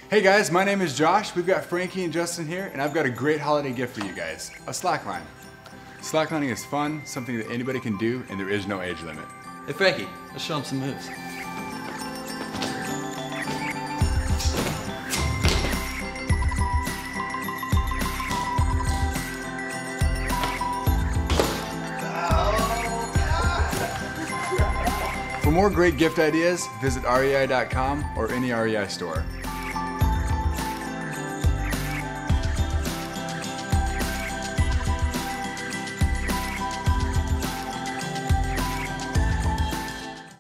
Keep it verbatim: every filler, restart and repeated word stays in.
Hey guys, my name is Josh. We've got Frankie and Justin here, and I've got a great holiday gift for you guys, a slackline. Slacklining is fun, something that anybody can do, and there is no age limit. Hey Frankie, let's show him some moves. For more great gift ideas, visit R E I dot com or any R E I store.